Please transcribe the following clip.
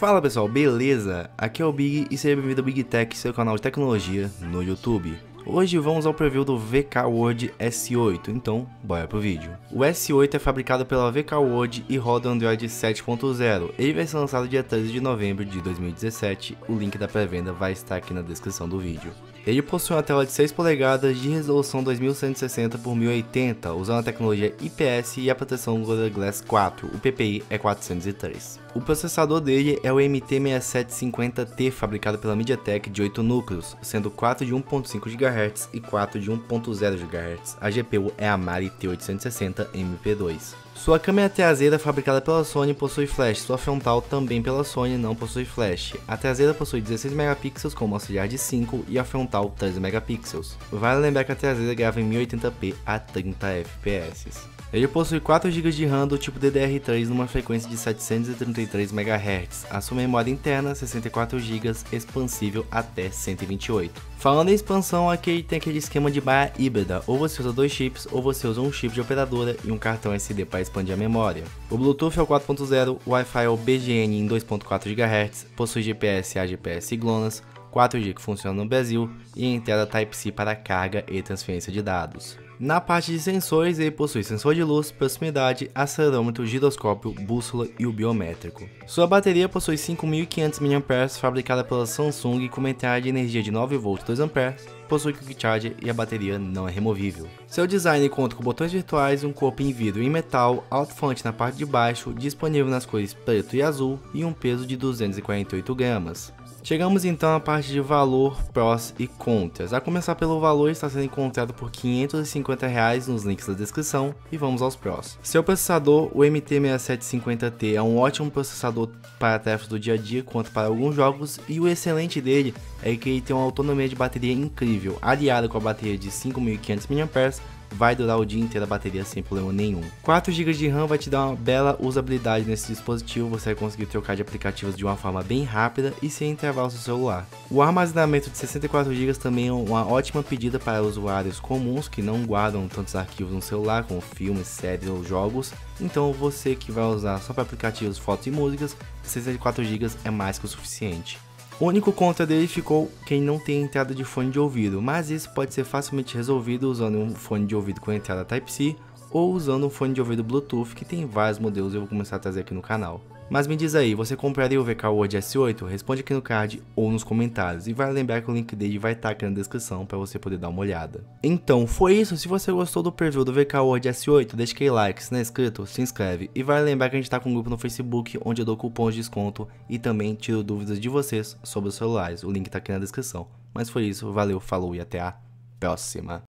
Fala pessoal, beleza? Aqui é o Big e seja bem-vindo ao Big Tech, seu canal de tecnologia no YouTube. Hoje vamos ao preview do VK-World S8, então bora pro vídeo. O S8 é fabricado pela VK-World e roda Android 7.0. Ele vai ser lançado dia 13 de novembro de 2017, o link da pré-venda vai estar aqui na descrição do vídeo. Ele possui uma tela de 6 polegadas de resolução 2160 por 1080, usando a tecnologia IPS e a proteção Gorilla Glass 4, o PPI é 403. O processador dele é o MT6750T, fabricado pela MediaTek, de 8 núcleos, sendo 4 de 1.5 GHz e 4 de 1.0 GHz. A GPU é a Mali T860 MP2. Sua câmera traseira, fabricada pela Sony, possui flash, sua frontal também pela Sony não possui flash. A traseira possui 16 megapixels com uma auxiliar de 5 e a frontal 13 megapixels. Vale lembrar que a traseira grava em 1080p a 30 fps. Ele possui 4 GB de RAM do tipo DDR3 numa frequência de 733 MHz. A sua memória interna, 64 GB, expansível até 128. Falando em expansão, aqui ele tem aquele esquema de barra híbrida, ou você usa 2 chips, ou você usa um chip de operadora e um cartão SD para expandir a memória. O Bluetooth é o 4.0, o Wi-Fi é o BGN em 2.4 GHz, possui GPS a GPS e GLONASS, 4G que funciona no Brasil e entrada Type-C para carga e transferência de dados. Na parte de sensores, ele possui sensor de luz, proximidade, acelerômetro, giroscópio, bússola e o biométrico. Sua bateria possui 5.500 mAh, fabricada pela Samsung com uma entrada de energia de 9V 2A, possui Quick Charge e a bateria não é removível. Seu design conta com botões virtuais, um corpo em vidro e metal, alto-falante na parte de baixo, disponível nas cores preto e azul e um peso de 248 gramas. Chegamos então à parte de valor, prós e contras. A começar pelo valor, está sendo encontrado por R$ 550 nos links da descrição, e vamos aos prós. Seu processador, o MT6750T, é um ótimo processador para tarefas do dia a dia quanto para alguns jogos, e o excelente dele é que ele tem uma autonomia de bateria incrível, aliado com a bateria de 5.500 mAh, vai durar o dia inteiro a bateria sem problema nenhum. 4 GB de RAM vai te dar uma bela usabilidade nesse dispositivo, você vai conseguir trocar de aplicativos de uma forma bem rápida e sem travar o seu celular. O armazenamento de 64 GB também é uma ótima pedida para usuários comuns que não guardam tantos arquivos no celular como filmes, séries ou jogos, então você que vai usar só para aplicativos, fotos e músicas, 64 GB é mais que o suficiente. O único contra dele ficou quem não tem entrada de fone de ouvido, mas isso pode ser facilmente resolvido usando um fone de ouvido com entrada Type-C ou usando um fone de ouvido Bluetooth, que tem vários modelos e eu vou começar a trazer aqui no canal. Mas me diz aí, você compraria o VK-World S8? Responde aqui no card ou nos comentários, e vale lembrar que o link dele vai estar aqui na descrição para você poder dar uma olhada. Então foi isso, se você gostou do preview do VK-World S8, deixa aquele like, se não é inscrito, se inscreve, e vale lembrar que a gente está com um grupo no Facebook onde eu dou cupons de desconto e também tiro dúvidas de vocês sobre os celulares, o link está aqui na descrição. Mas foi isso, valeu, falou e até a próxima.